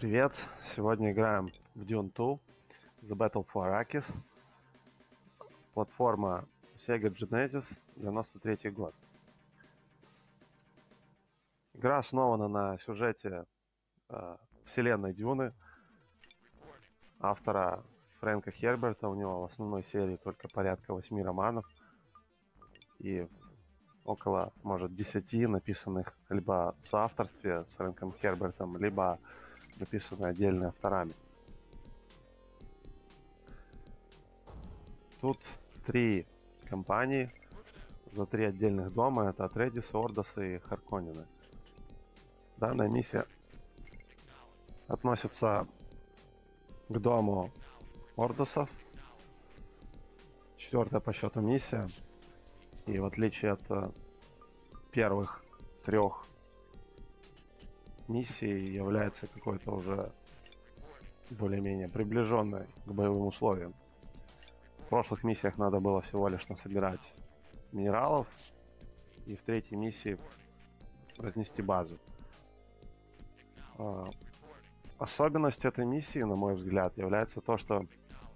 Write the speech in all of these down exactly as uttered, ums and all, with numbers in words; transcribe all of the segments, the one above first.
Привет! Сегодня играем в Dune два The Battle for Arrakis. Платформа Sega Genesis, девяносто третий год. Игра основана на сюжете э, вселенной Дюны автора Фрэнка Херберта. У него в основной серии только порядка восьми романов и около, может, десяти написанных либо в соавторстве с Фрэнком Хербертом, либо написанные отдельно авторами. Тут три компании за три отдельных дома. Это Атрейдисы, Ордосы и Харконнены. Данная миссия относится к дому Ордосов. Четвертая по счету миссия. И в отличие от первых трех миссий, является какой-то уже более-менее приближенной к боевым условиям. В прошлых миссиях надо было всего лишь насобирать минералов, и в третьей миссии разнести базу. Особенность этой миссии, на мой взгляд, является то, что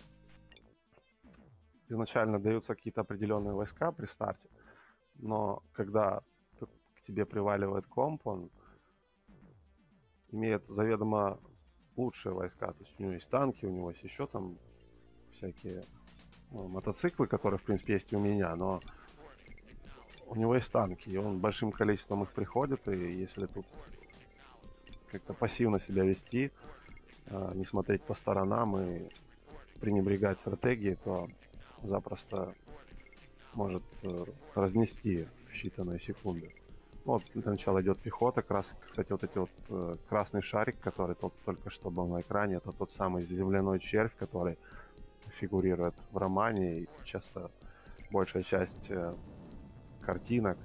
изначально даются какие-то определенные войска при старте, но когда к тебе приваливает комп, он имеет заведомо лучшие войска. То есть у него есть танки, у него есть еще там всякие ну, мотоциклы, которые, в принципе, есть и у меня, но у него есть танки, и он большим количеством их приходит, и если тут как-то пассивно себя вести, э, не смотреть по сторонам и пренебрегать стратегией, то запросто может э, разнести в считанные секунды. Вот для начала идет пехота. Крас... Кстати, вот эти вот э, красный шарик, который тот, только что был на экране, это тот самый земляной червь, который фигурирует в романе, и часто большая часть э, картинок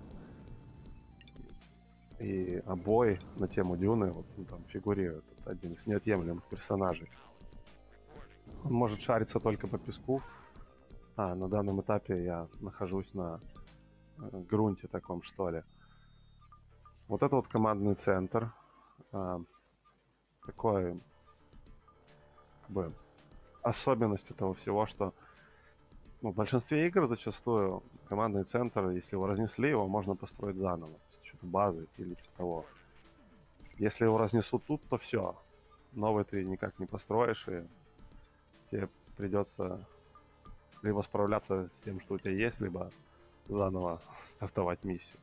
и обои на тему Дюны вот, ну, там фигурирует. Это один из неотъемлемых персонажей. Он может шариться только по песку. А, на данном этапе я нахожусь на э, грунте таком, что ли. Вот это вот командный центр. А, такой как бы особенность этого всего, что ну, в большинстве игр зачастую командный центр, если его разнесли, его можно построить заново. Что-то базы или типа того. Если его разнесут тут, то все. Новый ты никак не построишь, и тебе придется либо справляться с тем, что у тебя есть, либо заново стартовать миссию.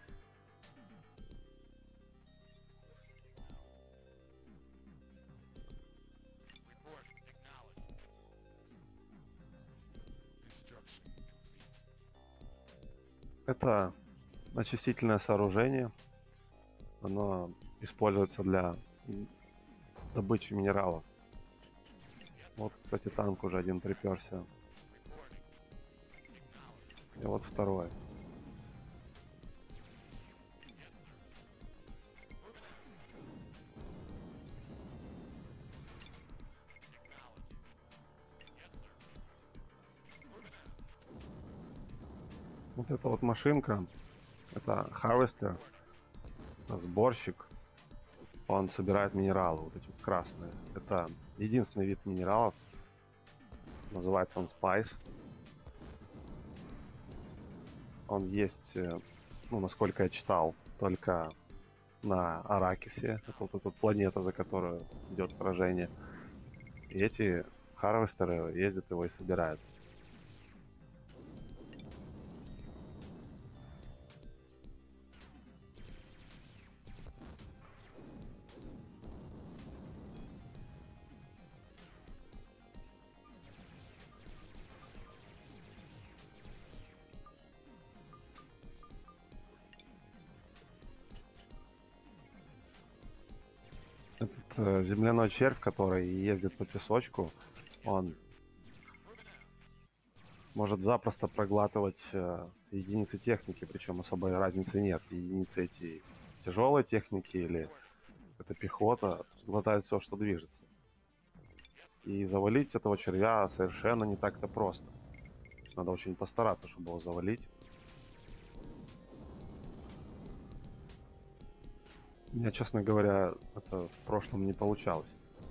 Это очистительное сооружение. Оно используется для добычи минералов. Вот, кстати, танк уже один приперся. И вот второй. Вот эта вот машинка, это Harvester, это сборщик. Он собирает минералы, вот эти вот красные. Это единственный вид минералов. Называется он Spice. Он есть, ну, насколько я читал, только на Аракисе. Это вот эта вот планета, за которую идет сражение. И эти Харвестеры ездят его и собирают. Этот э, земляной червь, который ездит по песочку, он может запросто проглатывать э, единицы техники, причем особой разницы нет. Единицы эти тяжелой техники или это пехота, глотает все, что движется. И завалить этого червя совершенно не так-то просто. То есть надо очень постараться, чтобы его завалить. У меня, честно говоря, это в прошлом не получалось.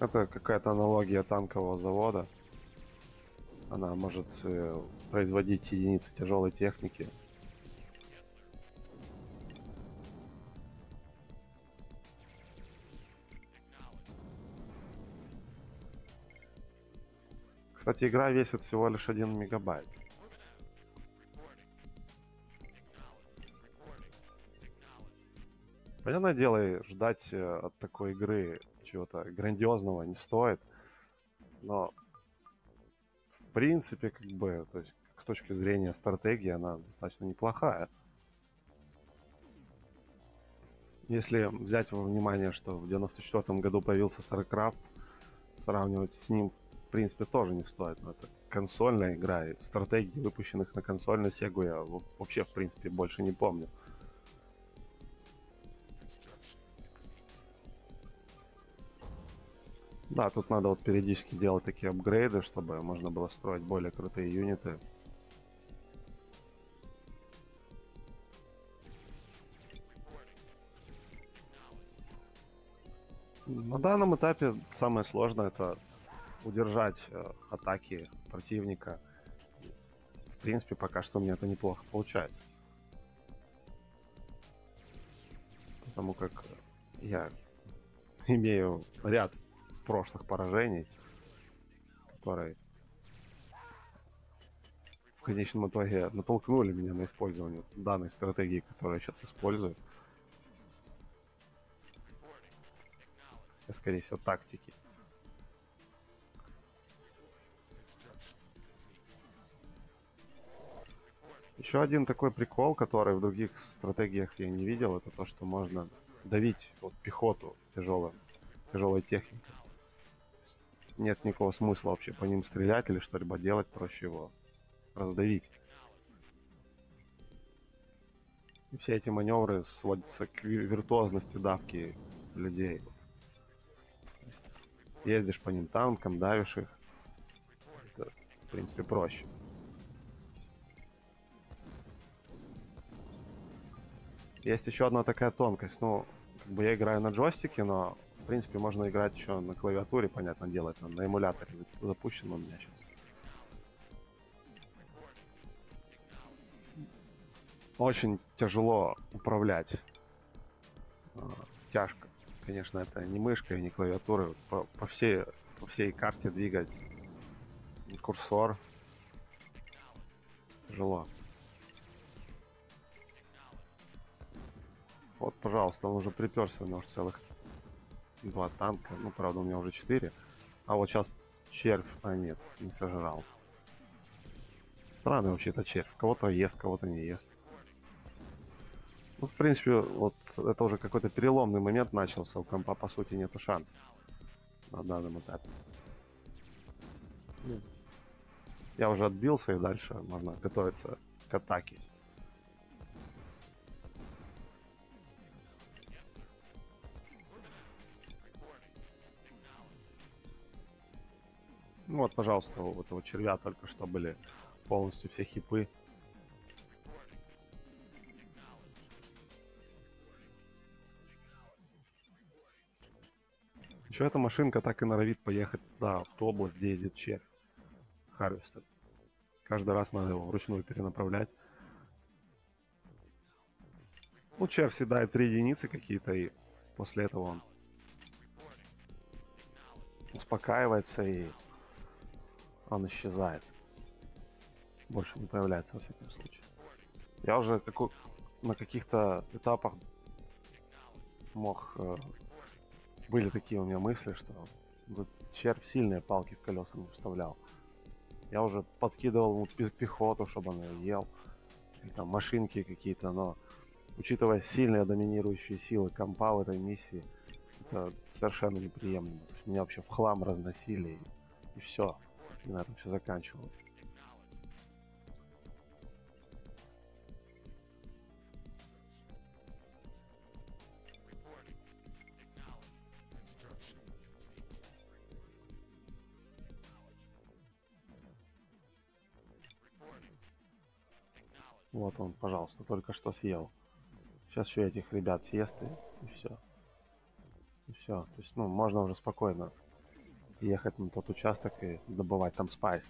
Это какая-то аналогия танкового завода. Она может э, производить единицы тяжелой техники. Кстати, игра весит всего лишь один мегабайт. Понятное дело, и ждать э, от такой игры чего-то грандиозного не стоит. Но, в принципе, как бы, то есть, с точки зрения стратегии, она достаточно неплохая. Если взять во внимание, что в девяносто четвёртом году появился StarCraft, сравнивать с ним, в принципе, тоже не стоит. Но это консольная игра, и стратегии, выпущенных на консольной Сегу, я вообще, в принципе, больше не помню. Да, тут надо вот периодически делать такие апгрейды, чтобы можно было строить более крутые юниты. На данном этапе самое сложное — это удержать э, атаки противника. В принципе, пока что у меня это неплохо получается. Потому как я имею ряд прошлых поражений, которые в конечном итоге натолкнули меня на использование данной стратегии, которую я сейчас использую. И, скорее всего, тактики. Еще один такой прикол, который в других стратегиях я не видел, это то, что можно давить вот пехоту тяжелой, тяжелой техникой. Нет никакого смысла вообще по ним стрелять или что-либо делать, проще его раздавить. И все эти маневры сводятся к виртуозности давки людей. Ездишь по ним танком, давишь их. Это, в принципе, проще. Есть еще одна такая тонкость. Ну, как бы я играю на джойстике, но, в принципе, можно играть еще на клавиатуре, понятное дело, это на эмуляторе запущен у меня сейчас. Очень тяжело управлять. Тяжко. Конечно, это не мышка и не клавиатура. По, по, всей, по всей карте двигать курсор тяжело. Вот, пожалуйста, он уже приперся, у него уже целых два танка. Ну, правда, у меня уже четыре. А вот сейчас червь, а нет, не сожрал. Странный вообще это червь. Кого-то ест, кого-то не ест. Ну, в принципе, вот это уже какой-то переломный момент начался. У компа, по сути, нету шансов на данном этапе. Я уже отбился, и дальше можно готовиться к атаке. Ну вот, пожалуйста, у этого червя только что были полностью все хипы. Еще эта машинка так и норовит поехать, да, в ту область, где ездит червь. Харвестер. Каждый раз надо его вручную перенаправлять. Ну, червь съедает три единицы какие-то, и после этого он успокаивается, и он исчезает. Больше не появляется, во всяком случае. Я уже какой, на каких-то этапах мог... Э, были такие у меня мысли, что вот червь сильные палки в колеса не вставлял. Я уже подкидывал ему пехоту, чтобы он ее ел. И там машинки какие-то, но учитывая сильные доминирующие силы компа в этой миссии, это совершенно неприемлемо. Меня вообще в хлам разносили, и, и все. И на этом все заканчивалось. Вот он, пожалуйста, только что съел. Сейчас еще этих ребят съест, и, и все. И все. То есть, ну, можно уже спокойно ехать на тот участок и добывать там спайс.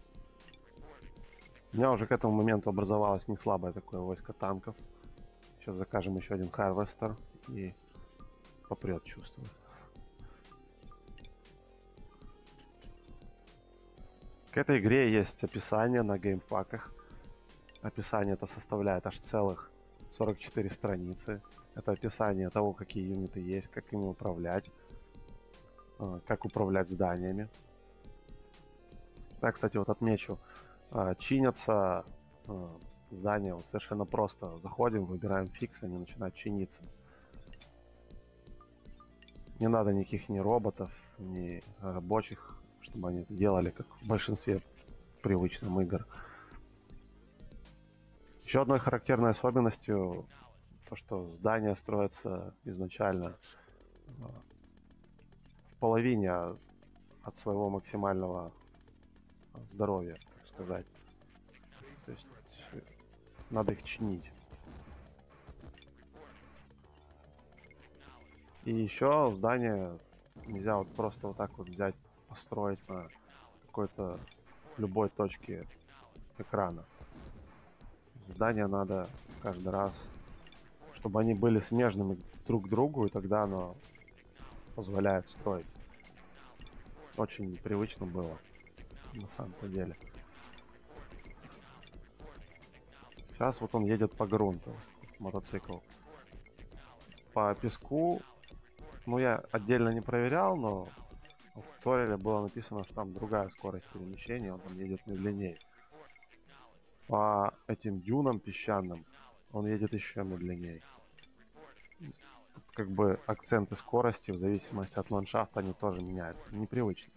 У меня уже к этому моменту образовалось не слабое такое войско танков. Сейчас закажем еще один Харвестер и попрет, чувствую. К этой игре есть описание на геймфаках. Описание это составляет аж целых сорок четыре страницы. Это описание того, какие юниты есть, как ими управлять, как управлять зданиями. Да, кстати, вот отмечу, чинятся здания вот совершенно просто. Заходим, выбираем фикс, они начинают чиниться. Не надо никаких ни роботов, ни рабочих, чтобы они это делали, как в большинстве привычных игр. Еще одной характерной особенностью то, что здание строится изначально в половине от своего максимального здоровья, так сказать. То есть надо их чинить. И еще здание нельзя вот просто вот так вот взять, построить на какой-то любой точке экрана. Здания надо каждый раз, чтобы они были смежными друг к другу, и тогда оно позволяет строить. Очень непривычно было, на самом-то деле. Сейчас вот он едет по грунту, мотоцикл. По песку, ну я отдельно не проверял, но в туториале было написано, что там другая скорость перемещения, он там едет медленнее. По этим дюнам песчаным он едет еще медленнее. Как бы акценты скорости в зависимости от ландшафта они тоже меняются. Непривычно.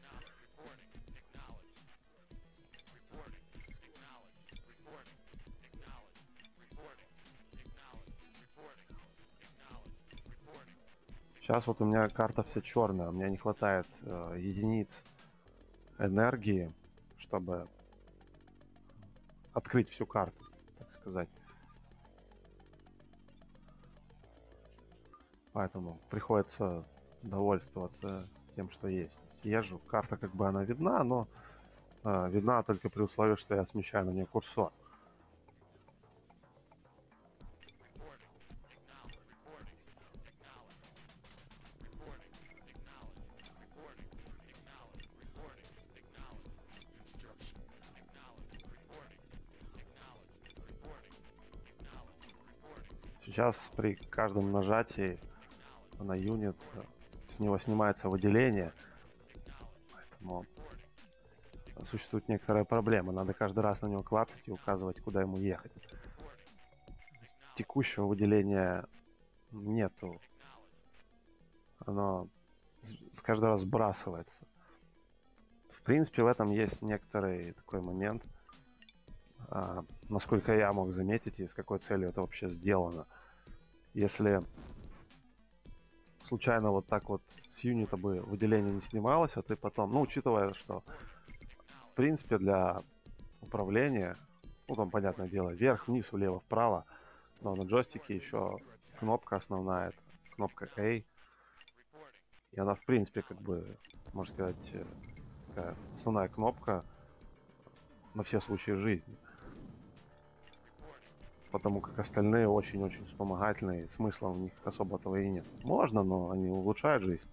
Сейчас вот у меня карта вся черная, у меня не хватает э, единиц энергии, чтобы открыть всю карту, так сказать. Поэтому приходится довольствоваться тем, что есть. Езжу, карта как бы она видна, но э, видна только при условии, что я смещаю на нее курсор. Сейчас при каждом нажатии на юнит с него снимается выделение, поэтому существует некоторая проблема. Надо каждый раз на него клацать и указывать, куда ему ехать. Текущего выделения нету. Оно с каждый раз сбрасывается. В принципе, в этом есть некоторый такой момент, а, насколько я мог заметить и с какой целью это вообще сделано. Если случайно вот так вот с юнита бы выделение не снималось, а ты потом, ну, учитывая, что в принципе для управления, ну, там, понятное дело, вверх, вниз, влево, вправо, но на джойстике еще кнопка основная, это кнопка A, и она, в принципе, как бы, можно сказать, такая основная кнопка на все случаи жизни. Потому как остальные очень-очень вспомогательные, смысла в них особо того и нет. Можно, но они улучшают жизнь.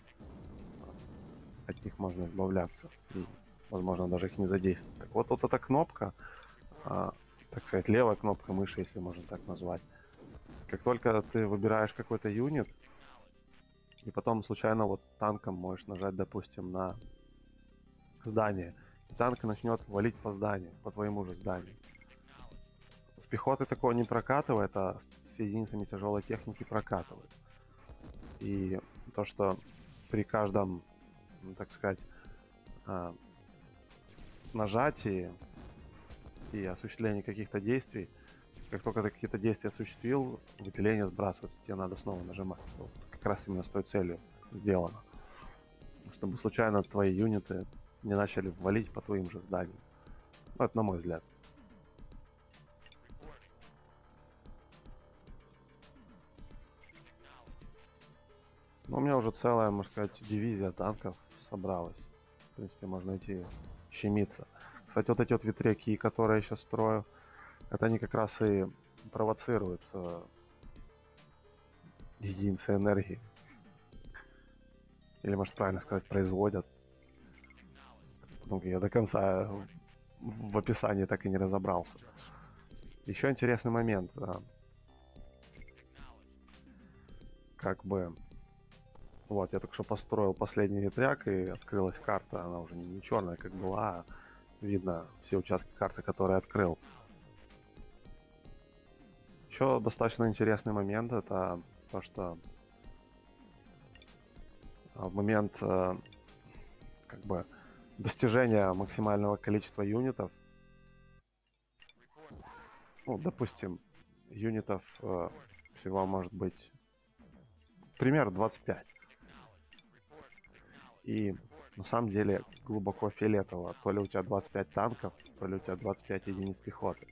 От них можно избавляться. И, возможно, даже их не задействовать. Так вот, вот эта кнопка, а, так сказать, левая кнопка мыши, если можно так назвать. Как только ты выбираешь какой-то юнит, и потом случайно вот танком можешь нажать, допустим, на здание, и танк начнет валить по зданию, по твоему же зданию. С пехоты такого не прокатывает, а с единицами тяжелой техники прокатывает. И то, что при каждом, ну, так сказать, нажатии и осуществлении каких-то действий, как только ты какие-то действия осуществил, выделение сбрасывается, тебе надо снова нажимать. Вот как раз именно с той целью сделано. Чтобы случайно твои юниты не начали валить по твоим же зданиям. Ну, это на мой взгляд. Но у меня уже целая, можно сказать, дивизия танков с собралось. В принципе, можно идти щемиться. Кстати, вот эти вот ветряки, которые я сейчас строю, это они как раз и провоцируют э, единицы энергии. Или, может, правильно сказать, производят. Ну, я до конца в описании так и не разобрался. Еще интересный момент. Как бы... Вот, я только что построил последний ветряк, и открылась карта. Она уже не черная, как была, а видно все участки карты, которые открыл. Еще достаточно интересный момент — это то, что в момент как бы достижения максимального количества юнитов, ну, допустим, юнитов э, всего может быть примерно двадцать пять. И на самом деле глубоко фиолетово. То ли у тебя двадцать пять танков, то ли у тебя двадцать пять единиц пехоты.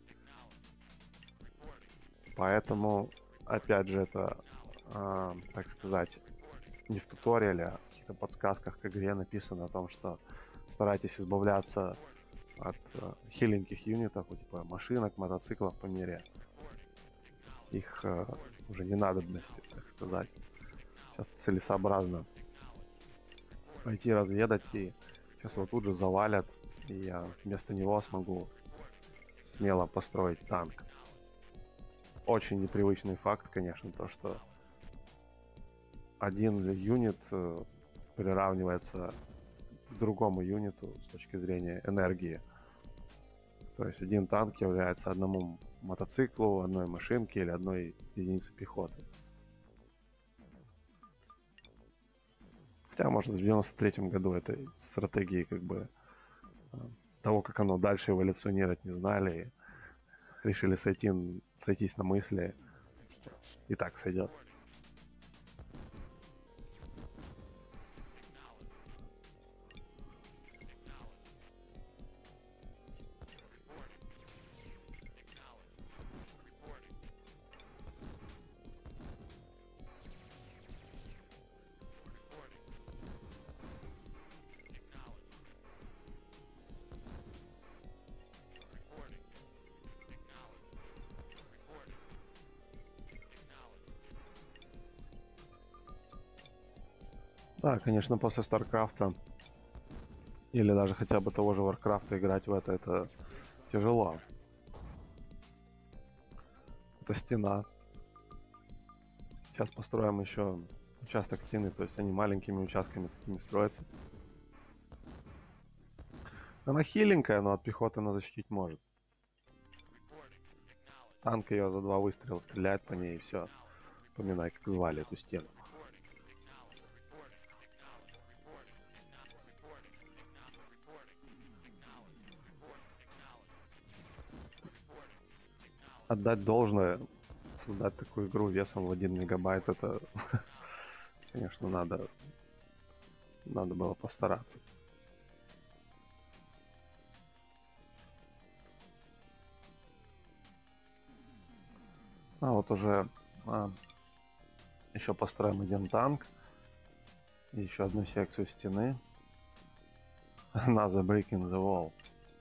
Поэтому, опять же, это, э, так сказать, не в туториале, а в каких-то подсказках к игре написано о том, что старайтесь избавляться от э, хиленьких юнитов, типа машинок, мотоциклов по мере их э, уже ненадобности, так сказать. Сейчас целесообразно пойти разведать, и сейчас его тут же завалят, и я вместо него смогу смело построить танк. Очень непривычный факт, конечно, то, что один юнит э, приравнивается к другому юниту с точки зрения энергии. То есть один танк является одному мотоциклу, одной машинке или одной единице пехоты. Хотя, может, в девяносто третьем году этой стратегии как бы того, как оно дальше эволюционировать, не знали. И решили сойти, сойтись на мысли, что и так сойдет. Да, конечно, после Старкрафта или даже хотя бы того же Варкрафта играть в это, это тяжело. Это стена. Сейчас построим еще участок стены, то есть они маленькими участками такими строятся. Она хиленькая, но от пехоты она защитить может. Танк ее за два выстрела стреляет по ней, и все. Поминай, как звали эту стену. Отдать должное, создать такую игру весом в один мегабайт, это, конечно, надо, надо было постараться. А вот уже а, еще построим один танк и еще одну секцию стены. Another brick in the wall.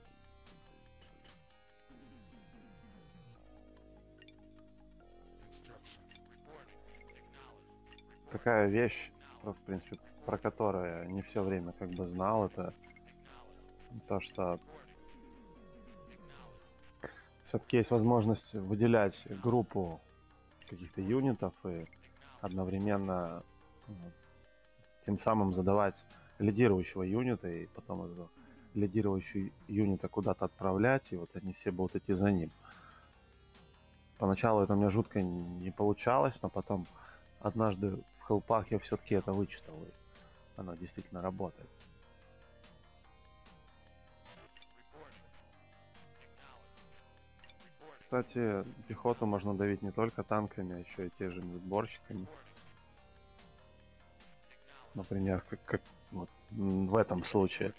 Такая вещь, в принципе, про которую я не все время как бы знал, это то, что все-таки есть возможность выделять группу каких-то юнитов и одновременно тем самым задавать лидирующего юнита и потом этого лидирующего юнита куда-то отправлять, и вот они все будут идти за ним. Поначалу это у меня жутко не получалось, но потом однажды в хелпах я все-таки это вычитал, и оно действительно работает. Кстати, пехоту можно давить не только танками, а еще и те же сборщиками. Например, как, как вот в этом случае.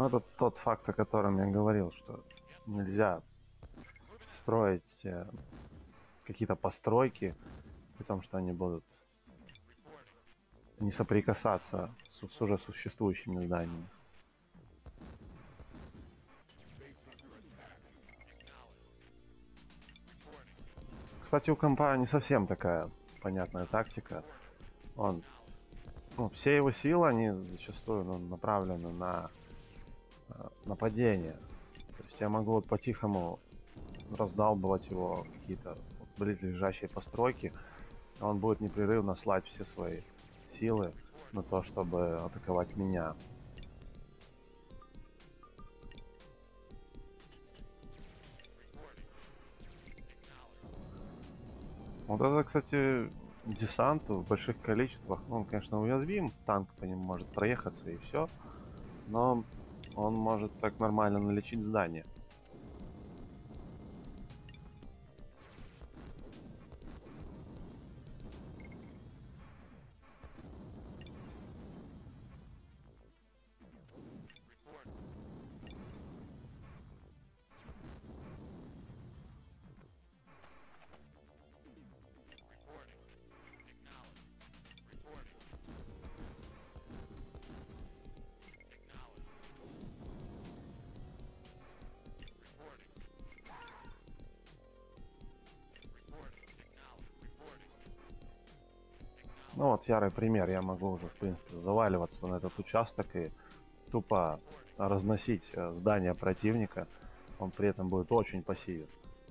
Ну, это тот факт, о котором я говорил, что нельзя строить э, какие-то постройки, при том, что они будут не соприкасаться с, с уже существующими зданиями. Кстати, у компа не совсем такая понятная тактика. Он, ну, все его силы, они зачастую ну, направлены на э, нападение. То есть я могу вот по-тихому раздалбывать его какие-то вот, близлежащие постройки, а он будет непрерывно слать все свои силы на то, чтобы атаковать меня. Вот это, кстати, десант в больших количествах. Ну, он, конечно, уязвим. Танк по нему может проехаться и все. Но он может так нормально налечить здание. Ну вот ярый пример. Я могу уже, в принципе, заваливаться на этот участок и тупо разносить э, здание противника. Он при этом будет очень пассивен.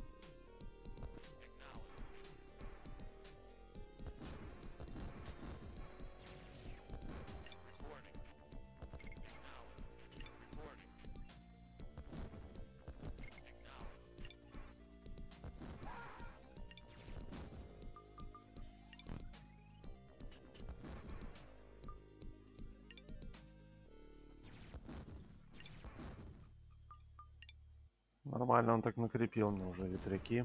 Нормально он так накрепил мне уже ветряки.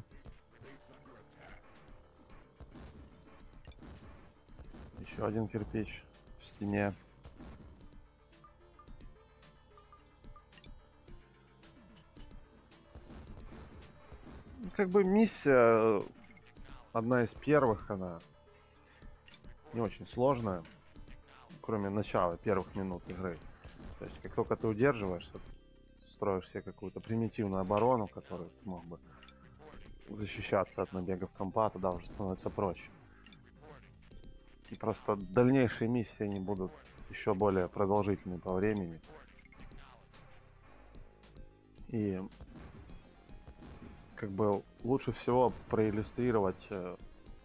Еще один кирпич в стене. Как бы миссия одна из первых, она не очень сложная, кроме начала первых минут игры. То есть как только ты удерживаешься, строишь себе какую-то примитивную оборону, которую ты мог бы защищаться от набегов компа, тогда уже становится проще. И просто дальнейшие миссии они будут еще более продолжительны по времени. И как бы лучше всего проиллюстрировать э,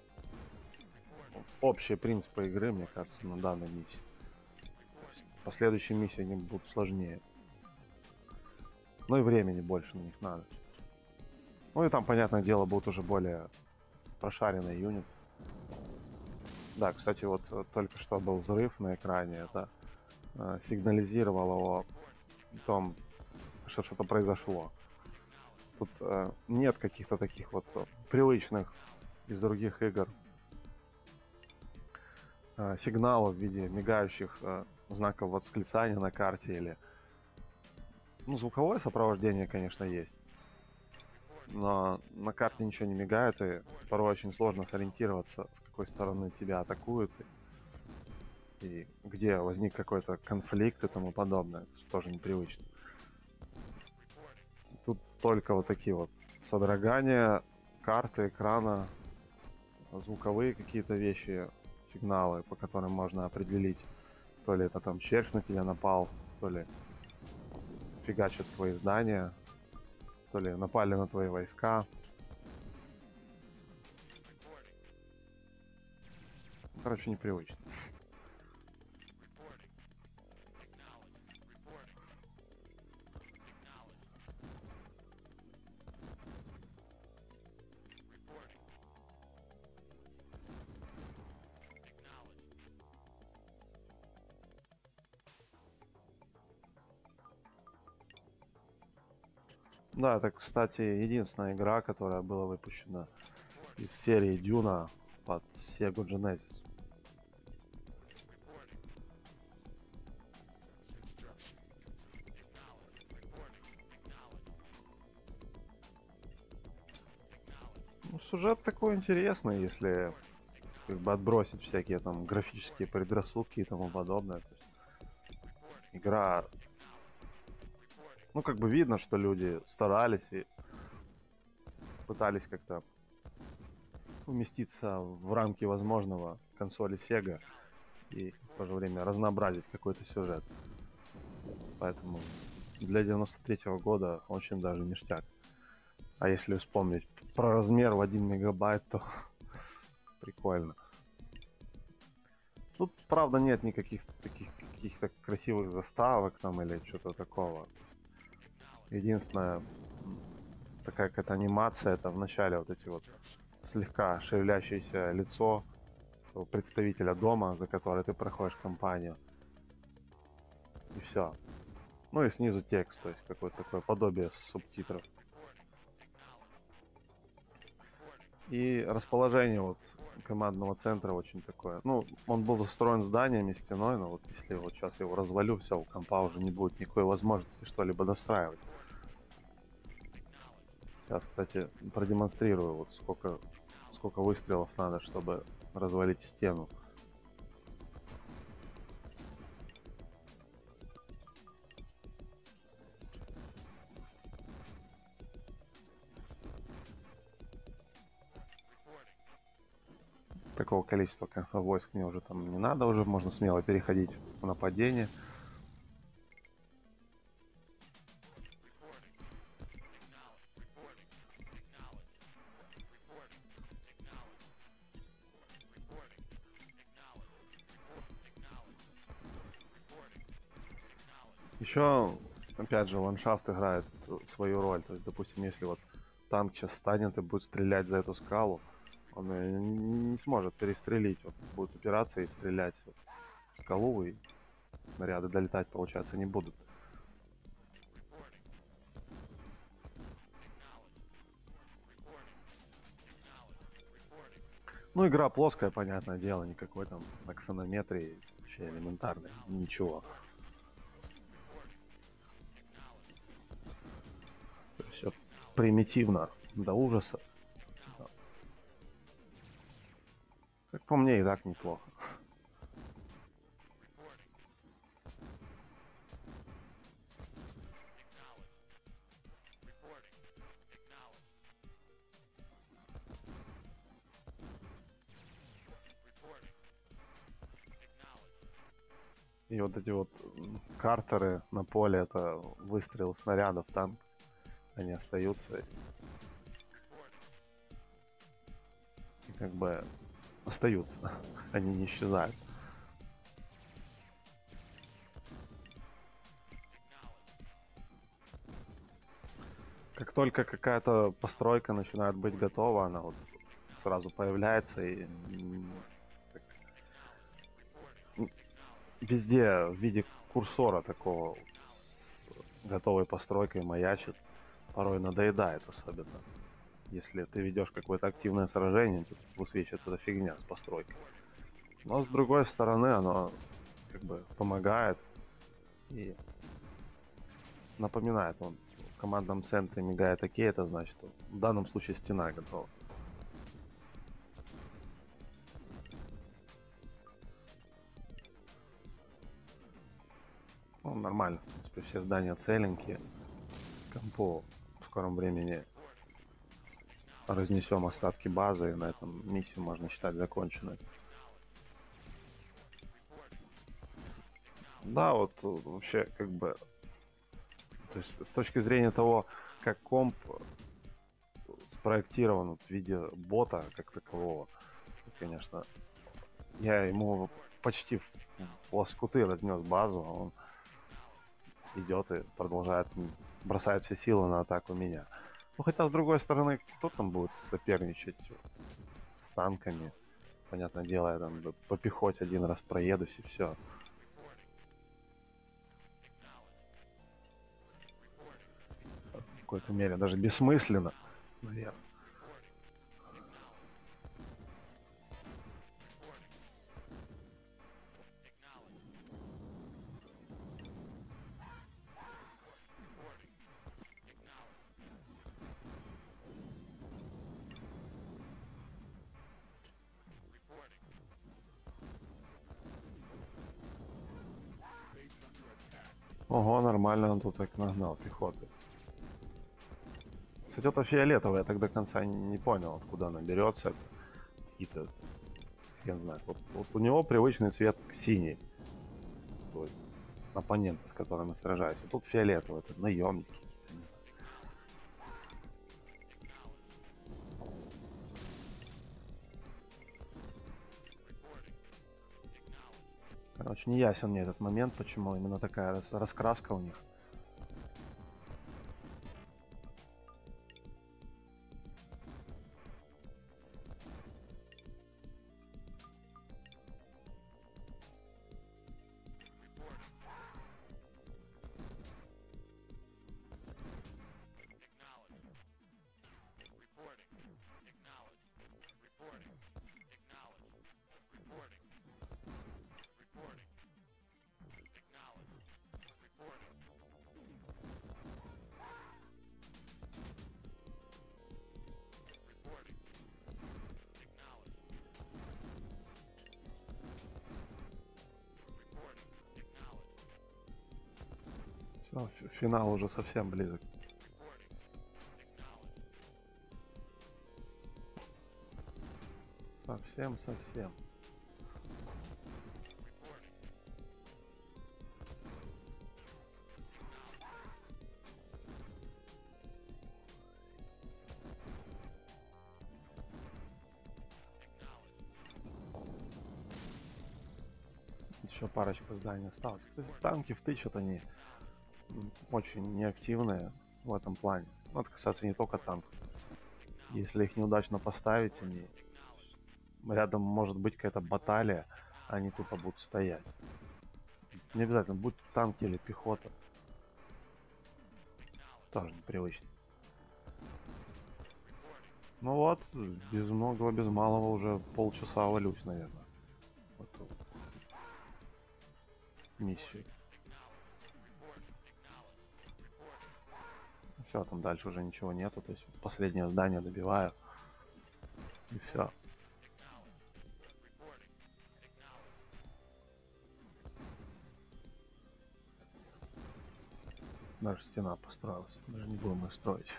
общие принципы игры, мне кажется, на данной миссии. Последующие миссии они будут сложнее. Ну и времени больше на них надо. Ну и там, понятное дело, будет уже более прошаренный юнит. Да, кстати, вот только что был взрыв на экране. Это э, сигнализировало о том, что что-то произошло. Тут э, нет каких-то таких вот привычных из других игр э, сигналов в виде мигающих э, знаков восклицания на карте или... Ну, звуковое сопровождение, конечно, есть. Но на карте ничего не мигает, и порой очень сложно сориентироваться, с какой стороны тебя атакуют, и, и где возник какой-то конфликт и тому подобное. Это тоже непривычно. Тут только вот такие вот содрогания карты, экрана, звуковые какие-то вещи, сигналы, по которым можно определить, то ли это там червь на тебя напал, то ли фигачат твои здания, то ли напали на твои войска. Короче, непривычно. Да, это, кстати, единственная игра, которая была выпущена из серии Дюна под Sega Genesis. сюжет такой интересный, если как бы отбросить всякие там графические предрассудки и тому подобное. То есть игра, ну как бы видно, что люди старались и пытались как-то уместиться в рамки возможного консоли Sega и в то же время разнообразить какой-то сюжет. Поэтому для девяносто третьего года очень даже ништяк. А если вспомнить про размер в один мегабайт, то прикольно. Тут, правда, нет никаких таких каких-то красивых заставок там или что-то такого. Единственная такая какая-то анимация, это в начале вот эти вот слегка шевелящееся лицо представителя дома, за который ты проходишь кампанию. И все. Ну и снизу текст, то есть какое-то такое подобие субтитров. И расположение вот командного центра очень такое. Ну, он был застроен зданиями, стеной, но вот если вот сейчас я его развалю, все, у компа уже не будет никакой возможности что-либо достраивать. Сейчас, кстати, продемонстрирую, вот сколько, сколько выстрелов надо, чтобы развалить стену. Такого количества войск мне уже там не надо, уже можно смело переходить в нападение. Еще, опять же, ландшафт играет свою роль. То есть, допустим, если вот танк сейчас станет и будет стрелять за эту скалу, он не сможет перестрелить. Вот, будет упираться и стрелять в скалу, и снаряды долетать, получается, не будут. Ну, игра плоская, понятное дело, никакой там аксонометрии, вообще элементарной, ничего. Все примитивно до ужаса. Как по мне, и так неплохо. И вот эти вот картеры на поле, это выстрел снарядов, танк, они остаются. И как бы остаются, они не исчезают. Как только какая-то постройка начинает быть готова, она вот сразу появляется и так, везде в виде курсора такого с готовой постройкой маячит. Порой надоедает особенно. Если ты ведешь какое-то активное сражение, тут высвечивается эта фигня с постройкой. Но с другой стороны, оно как бы помогает и напоминает. Он в командном центре мигает окей, это значит, что в данном случае стена готова. Ну, нормально, в принципе, все здания целенькие. Компу в скором времени разнесем остатки базы, и на этом миссию можно считать законченной. Да, вот вообще как бы, то есть с точки зрения того, как комп спроектирован в виде бота как такового, конечно, я ему почти в лоскуты разнес базу, а он идет и продолжает, бросает все силы на атаку меня. Ну хотя с другой стороны, кто там будет соперничать вот, с танками? Понятное дело, я там по пехоте один раз проедусь и все. В какой-то мере даже бессмысленно, наверное. Ого, нормально он тут так нагнал пехоты. Кстати, это фиолетовый, я так до конца не понял, откуда она берется. Какие-то, я не знаю, вот, вот у него привычный цвет синий. Вот, оппоненты, с которыми сражаюсь. А тут фиолетовый, это наемники. Короче, не ясен мне этот момент, почему именно такая рас раскраска у них. Все, финал уже совсем близок. Совсем-совсем. Еще парочка зданий осталось. Кстати, танки втычат они очень неактивные в этом плане. Ну, это касается не только танков. Если их неудачно поставить, они рядом может быть какая-то баталия, а они тупо будут стоять. Не обязательно, будь танки или пехота. Тоже непривычно. Ну вот, без многого, без малого уже полчаса валюсь, наверное. Вот тут. Миссию. Все, там дальше уже ничего нету. То есть последнее здание добиваю. И все. Даже стена построилась. Даже не будем их строить.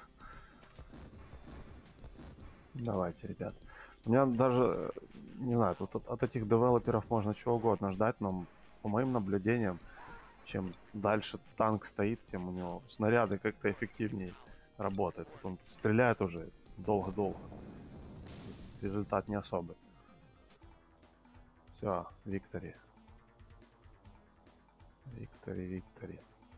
Давайте, ребят. У меня даже, не знаю, тут от, от этих девелоперов можно чего угодно ждать, но по моим наблюдениям, чем дальше танк стоит, тем у него снаряды как-то эффективнее работают. Он стреляет уже долго-долго. Результат не особый. Все, Виктори. Виктори, Виктори.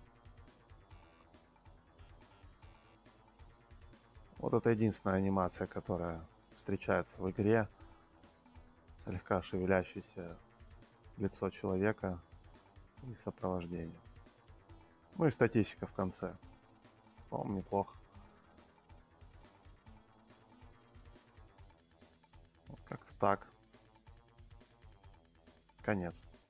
Вот это единственная анимация, которая встречается в игре. Слегка шевелящееся лицо человека и сопровождение. Ну и статистика в конце. По-моему, неплохо. Вот как-то так. Конец.